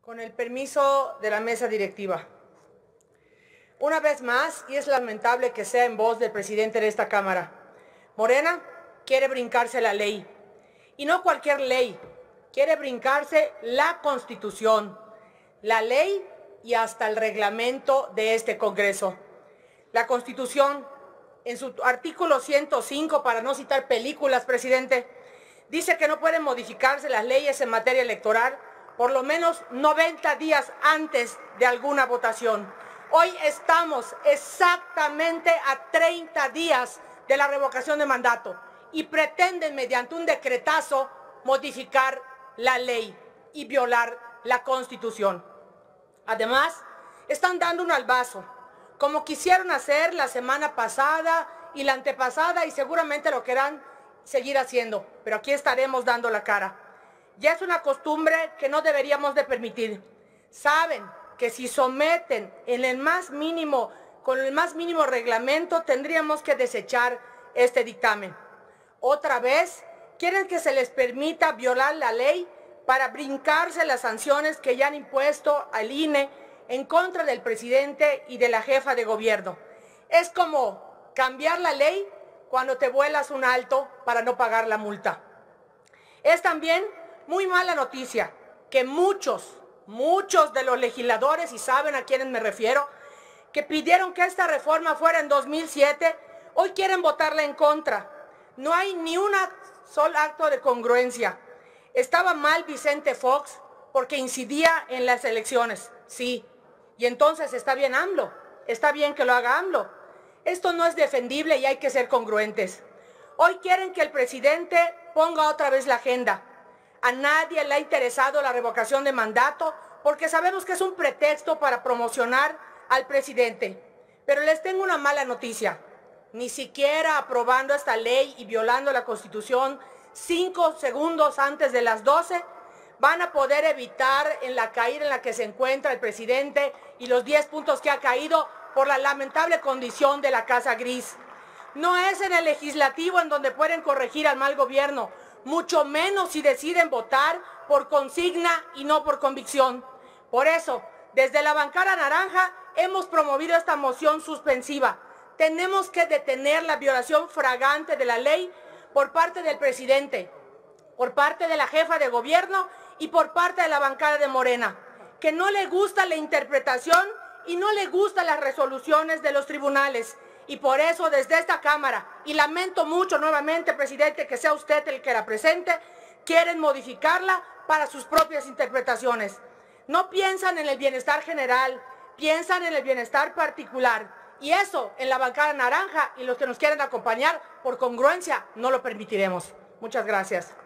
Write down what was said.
Con el permiso de la mesa directiva. Una vez más, y es lamentable que sea en voz del presidente de esta Cámara, Morena quiere brincarse la ley. Y no cualquier ley, quiere brincarse la Constitución, la ley y hasta el reglamento de este Congreso. La Constitución, en su artículo 105, para no citar películas, presidente, dice que no pueden modificarse las leyes en materia electoral por lo menos 90 días antes de alguna votación. Hoy estamos exactamente a 30 días de la revocación de mandato y pretenden mediante un decretazo modificar la ley y violar la Constitución. Además, están dando un albazo, como quisieron hacer la semana pasada y la antepasada, y seguramente lo querrán seguir haciendo, pero aquí estaremos dando la cara. Ya es una costumbre que no deberíamos de permitir. Saben que si someten con el más mínimo reglamento, tendríamos que desechar este dictamen. Otra vez, quieren que se les permita violar la ley para brincarse las sanciones que ya han impuesto al INE en contra del presidente y de la jefa de gobierno. Es como cambiar la ley cuando te vuelas un alto para no pagar la multa. Es también muy mala noticia que muchos de los legisladores, y saben a quiénes me refiero, que pidieron que esta reforma fuera en 2007, hoy quieren votarla en contra. No hay ni un solo acto de congruencia. Estaba mal Vicente Fox porque incidía en las elecciones, sí, y entonces está bien AMLO, está bien que lo haga AMLO. Esto no es defendible y hay que ser congruentes. Hoy quieren que el presidente ponga otra vez la agenda. A nadie le ha interesado la revocación de mandato porque sabemos que es un pretexto para promocionar al presidente. Pero les tengo una mala noticia. Ni siquiera aprobando esta ley y violando la Constitución 5 segundos antes de las 12, van a poder evitar en la caída en la que se encuentra el presidente y los 10 puntos que ha caído por la lamentable condición de la Casa Gris. No es en el legislativo en donde pueden corregir al mal gobierno, mucho menos si deciden votar por consigna y no por convicción. Por eso, desde la bancada naranja hemos promovido esta moción suspensiva. Tenemos que detener la violación flagrante de la ley por parte del presidente, por parte de la jefa de gobierno y por parte de la bancada de Morena, que no le gusta la interpretación y no le gustan las resoluciones de los tribunales. Y por eso desde esta Cámara, y lamento mucho nuevamente, presidente, que sea usted el que la presente, quieren modificarla para sus propias interpretaciones. No piensan en el bienestar general, piensan en el bienestar particular. Y eso en la bancada naranja y los que nos quieren acompañar, por congruencia, no lo permitiremos. Muchas gracias.